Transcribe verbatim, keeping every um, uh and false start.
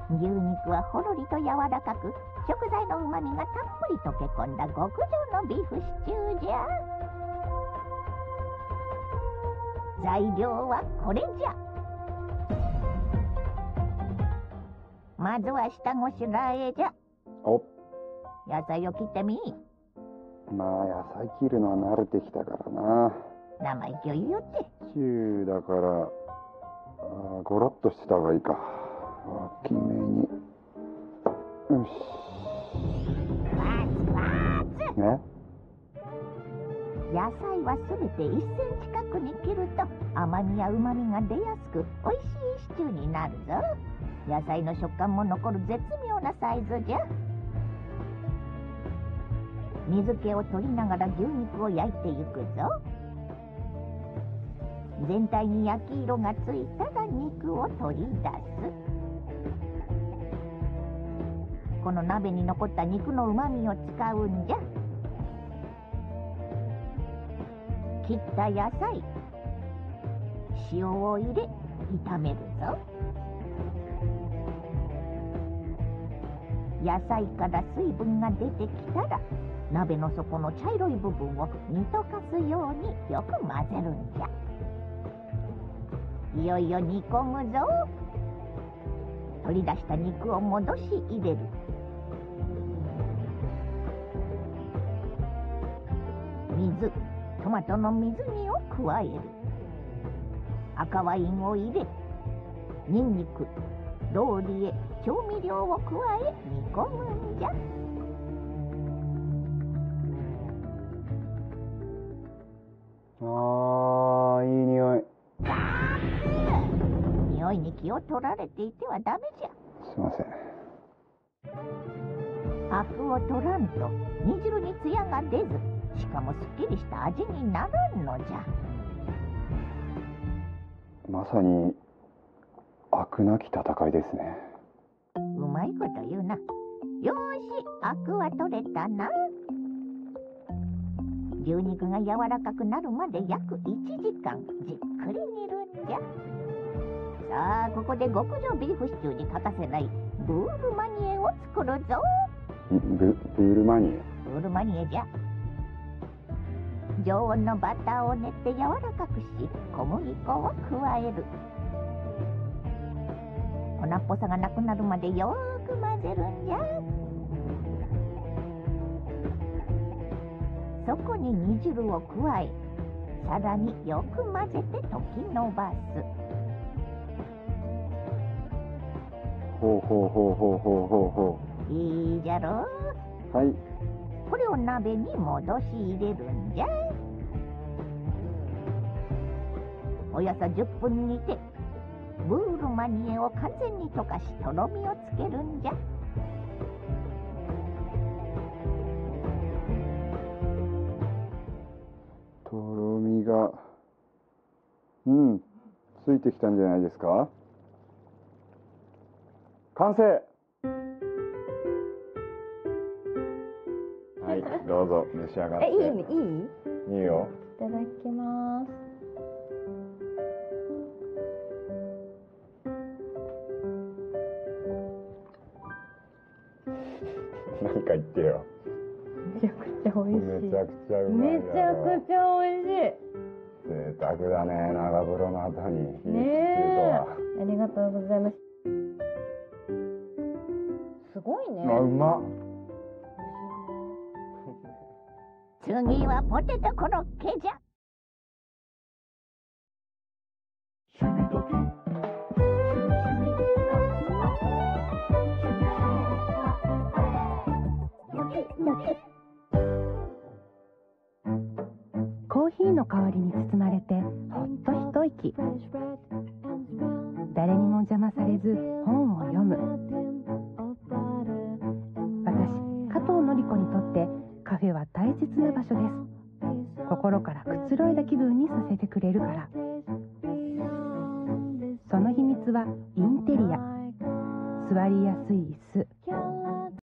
牛肉はほろりと柔らかく、食材のうまみがたっぷり溶け込んだ極上のビーフシチューじゃ。材料はこれじゃ。まずは下ごしらえじゃ。 お、 野菜を切ってみ。 まあ野菜切るのは慣れてきたからな。 生意気を言うよって。 シチューだから、あ、ゴロッとしてた方がいいか。大きめに。よし。 わつわつ。 ね。 野菜はすべていっセンチ角に切ると甘みやうまみが出やすくおいしいシチューになるぞ。野菜の食感も残る絶妙なサイズじゃ。水気を取りながら牛肉を焼いていくぞ。全体に焼き色がついたら肉を取り出す。この鍋に残った肉のうまみを使うんじゃ。切った野菜、塩を入れ炒めるぞ。野菜から水分が出てきたら鍋の底の茶色い部分を煮溶かすようによく混ぜるんじゃ。いよいよ煮込むぞ。取り出した肉を戻し入れる。水、トマトの水煮を加える。赤ワインを入れ、ニンニク、ローリエ、調味料を加え煮込むんじゃ。 あー、いい匂い。 匂いに気を取られていてはダメじゃ。 すいません。 アクを取らんと煮汁にツヤが出ず、しかもすっきりした味にならんのじゃ。 まさにアクなき戦いですね。 うまいこと言うな。よーし、アクは取れたな。牛肉が柔らかくなるまで約いちじかんじっくり煮るんじゃ。さあ、ここで極上ビーフシチューに欠かせないブールマニエを作るぞ。 ブ、ブールマニエ。 ブールマニエじゃ。常温のバターを練って柔らかくし、小麦粉を加える。粉っぽさがなくなるまでよーく混ぜるんじゃ。そこに煮汁を加え、さらによく混ぜて溶きのばす。 ほうほうほうほうほうほうほう。いいじゃろう。 はい。 これを鍋に戻し入れるんじゃ。およそじゅっぷん煮て、ブールマニエを完全に溶かし、とろみをつけるんじゃ。 とろみが、うん、ついてきたんじゃないですか。完成。はい、どうぞ召し上がって。 え、いいいいいいよ。 いただきます。 何か言ってよ。 めちゃくちゃ美味しい。 めちゃくちゃうまい。 めちゃくちゃ美味しい。 贅沢だね、長風呂の後に。 ねえ。ありがとうございます。すごいね。 あ、うまっ。 次はポテトコロッケじゃ。 コーヒーの香りに包まれてほっと一息。誰にも邪魔されず本を読む。私、加藤典子にとってカフェは大切な場所です。心からくつろいだ気分にさせてくれるから。その秘密はインテリア。座りやすい椅子、